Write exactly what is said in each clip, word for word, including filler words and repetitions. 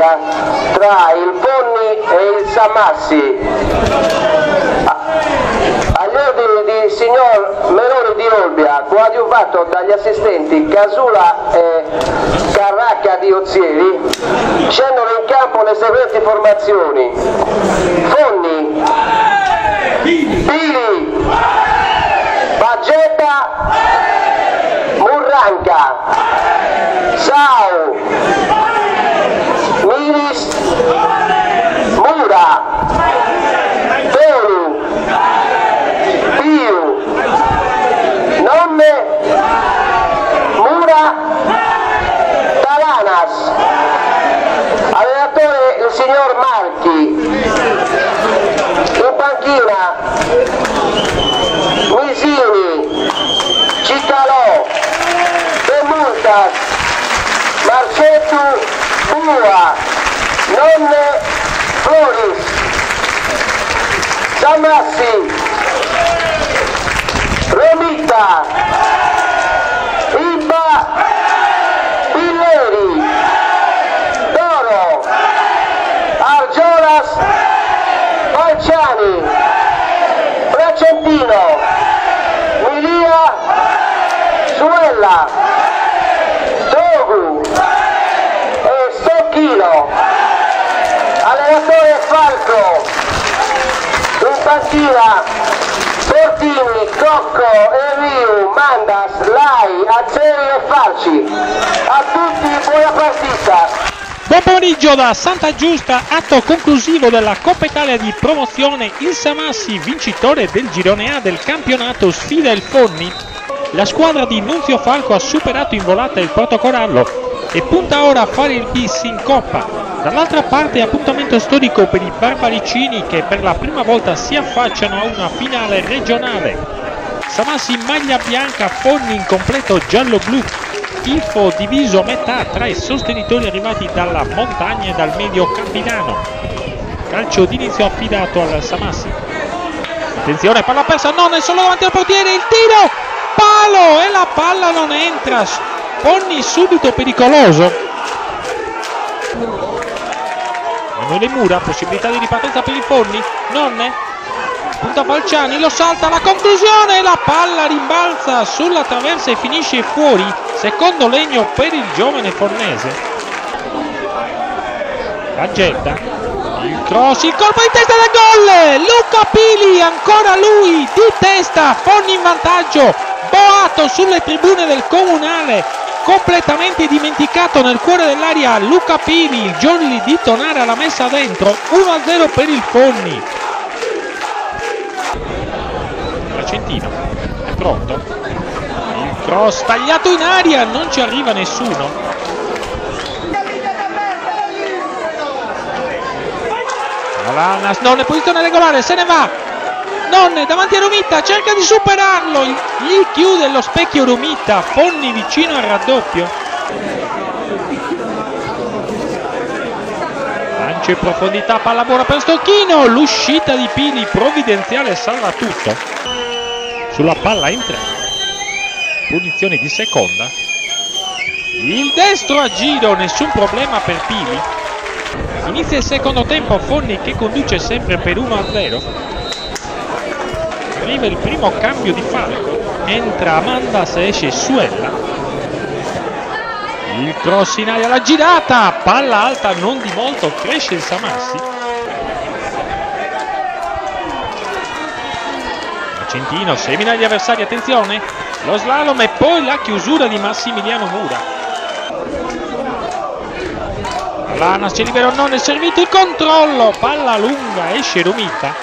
vittoria tra il Fonni e il Samassi. Agli ordini di signor Meloni di Olbia, coadiuvato dagli assistenti Casula e Carracca di Ozieri, scendono in campo le seguenti formazioni: Fonni, Pili, Baggetta, Murranca, Sau, Miris, Mura, Telu, Piu, Nonne, Mura, Talanas. Allenatore il signor Marchi. In panchina Misini, Cicalò, De Multas, Marcettu, Pua, Nonne, Floris, Samassi, Romita, Ibba, Pilleri, Doro, Argiolas, Falciani, Placentino, Milia, Suella, Togu e Stocchino. Allenatore Falco. In panchina Fortini, Cocco, Eriu, Mandas, Lai, Azzeri e Falci. A tutti buona partita. Buon pomeriggio da Santa Giusta, atto conclusivo della Coppa Italia di promozione. Il Samassi, vincitore del girone A del campionato, sfida il Fonni. La squadra di Nunzio Falco ha superato in volata il Portocorallo e punta ora a fare il bis in Coppa. Dall'altra parte appuntamento storico per i barbaricini che per la prima volta si affacciano a una finale regionale. Samassi in maglia bianca, Fonni in completo giallo-blu. Tifo diviso a metà tra i sostenitori arrivati dalla montagna e dal medio campidano. Calcio d'inizio affidato al Samassi. Attenzione, palla persa, non è solo davanti al portiere, il tiro, palo e la palla non entra. Fonni subito pericoloso. Emanuele Mura, possibilità di ripartenza per il Fonni, Nonne. Punta Falciani, lo salta, la conclusione, la palla rimbalza sulla traversa e finisce fuori. Secondo legno per il giovane fornese. Baggetta, il cross, il colpo di testa del gol. Luca Pili, ancora lui, di testa, Fonni in vantaggio. Boato sulle tribune del Comunale, completamente dimenticato nel cuore dell'aria Luca Pili. Il giorno di tonare alla messa dentro, uno a zero per il Fonni. Placentino è pronto, il cross tagliato in aria, non ci arriva nessuno. Alanas, non è posizione regolare, se ne va. Nonne davanti a Romita, cerca di superarlo, gli chiude lo specchio Romita. Fonni vicino al raddoppio. Lancio in profondità, palla buona per Stocchino, l'uscita di Pili provvidenziale salva tutto. Sulla palla in tre, punizione di seconda, il destro a giro, nessun problema per Pili. Inizia il secondo tempo, Fonni che conduce sempre per uno a zero. Arriva il primo cambio di Falco, entra Amanda se esce Suella. Il cross in aria, la girata, palla alta non di molto, cresce il Samassi. Centino semina gli avversari, attenzione, lo slalom e poi la chiusura di Massimiliano Mura. Lanas c'è libero, non è servito il controllo, palla lunga, esce Romita.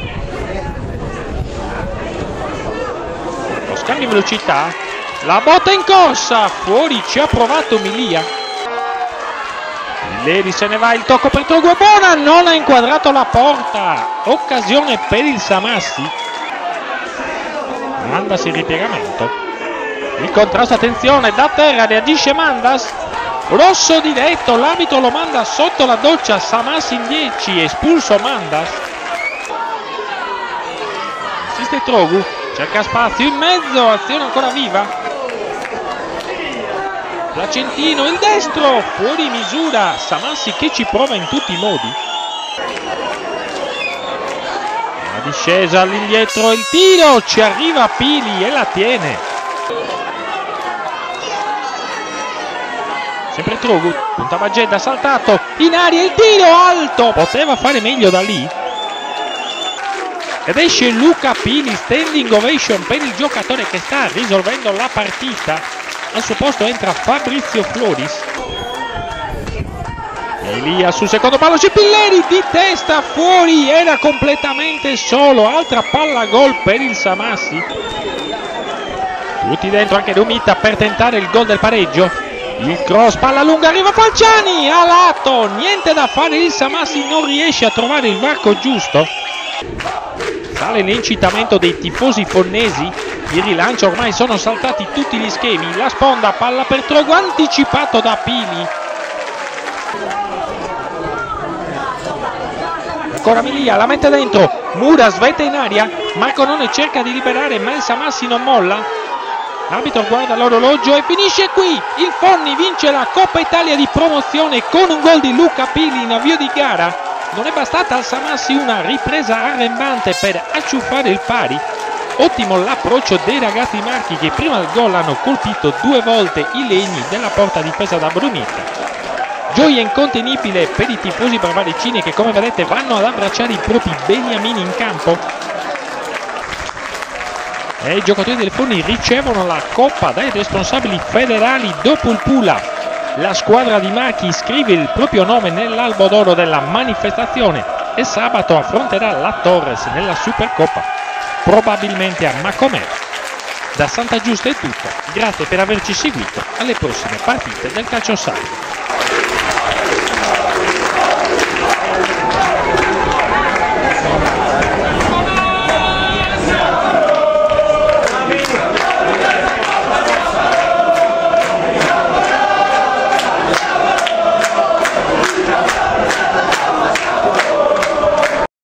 Lo scambio di velocità, la botta in corsa, fuori ci ha provato Milia. Milleri se ne va, il tocco per Togu è buona, non ha inquadrato la porta, occasione per il Samassi. Mandas in ripiegamento, il contrasto, attenzione, da terra reagisce Mandas, rosso diretto, l'arbitro lo manda sotto la doccia. Samassi in dieci, espulso Mandas. Assiste Trogu, cerca spazio in mezzo, azione ancora viva. Placentino, il destro, fuori misura, Samassi che ci prova in tutti i modi. La discesa all'indietro, il tiro, ci arriva Pili e la tiene. Sempre Trogut, punta Bagedda, saltato, in aria il tiro alto, poteva fare meglio da lì. Ed esce Luca Pili, standing ovation per il giocatore che sta risolvendo la partita. Al suo posto entra Fabrizio Floris. Elia sul secondo palo, Cipilleri di testa fuori, era completamente solo, altra palla gol per il Samassi. Tutti dentro, anche Rumita per tentare il gol del pareggio. Il cross, palla lunga, arriva Falciani a lato, niente da fare, il Samassi non riesce a trovare il varco giusto. Sale l'incitamento dei tifosi fonnesi. Il rilancio, ormai sono saltati tutti gli schemi. La sponda, palla per Trogu, anticipato da Pili. Ancora Milia, la mette dentro. Mura svetta in aria. Marconone cerca di liberare, ma il Samassi non molla. L'arbitro guarda l'orologio e finisce qui. Il Fonni vince la Coppa Italia di promozione con un gol di Luca Pili in avvio di gara. Non è bastata al Samassi una ripresa arrembante per acciuffare il pari. Ottimo l'approccio dei ragazzi marchi che prima del gol hanno colpito due volte i legni della porta difesa da Brunetta. Gioia incontenibile per i tifosi barbarecini che, come vedete, vanno ad abbracciare i propri beniamini in campo. E i giocatori del Fonni ricevono la coppa dai responsabili federali dopo il Pula. La squadra di Marchi scrive il proprio nome nell'albo d'oro della manifestazione e sabato affronterà la Torres nella Supercoppa, probabilmente a Macomer. Da Santa Giusta è tutto, grazie per averci seguito, alle prossime partite del calcio sacro.